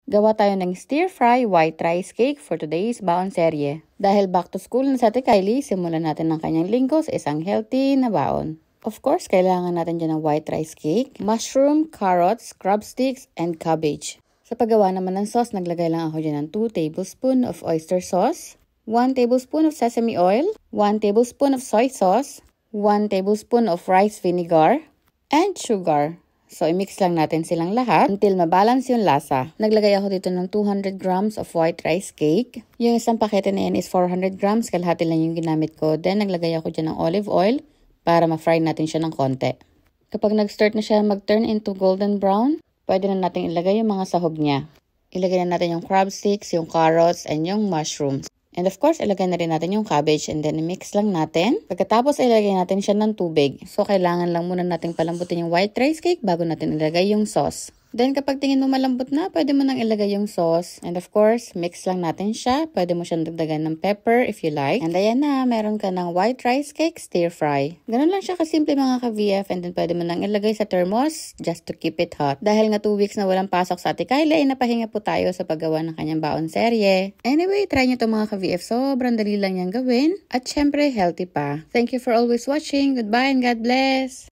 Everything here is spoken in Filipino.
Gawa tayo ng stir-fry white rice cake for today's baon serye. Dahil back to school na sa Ate Kylie, simulan natin ang kanyang linggo sa isang healthy na baon. Of course, kailangan natin dyan ng white rice cake, mushroom, carrots, crab sticks, and cabbage. Sa paggawa naman ng sauce, naglagay lang ako dyan ng 2 tablespoons of oyster sauce, 1 tablespoon of sesame oil, 1 tablespoon of soy sauce, 1 tablespoon of rice vinegar, and sugar. So, i-mix lang natin silang lahat until mabalance yung lasa. Naglagay ako dito ng 200 grams of white rice cake. Yung isang pakete na yan is 400 grams. Kalahati lang yung ginamit ko. Then, naglagay ako dyan ng olive oil para ma-fry natin siya ng konti. Kapag nag-start na siya mag-turn into golden brown, pwede na natin ilagay yung mga sahog niya. Ilagay na natin yung crab sticks, yung carrots, and yung mushrooms. And of course, ilagay na rin natin yung cabbage and then i-mix lang natin. Pagkatapos, ilagay natin siya ng tubig. So, kailangan lang muna natin palambutin yung white rice cake bago natin ilagay yung sauce. Then, kapag tingin mo malambot na, pwede mo nang ilagay yung sauce. And of course, mix lang natin siya. Pwede mo siyang dagdagan ng pepper if you like. And ayan na, meron ka ng white rice cake stir-fry. Ganun lang siya kasimple mga ka-VF. And then, pwede mo nang ilagay sa thermos just to keep it hot. Dahil nga 2 weeks na walang pasok sa Ate Kylie, ay napahinga po tayo sa paggawa ng kanyang baon serye. Anyway, try nyo to mga ka-VF. Sobrang dali lang niyang gawin. At syempre, healthy pa. Thank you for always watching. Goodbye and God bless!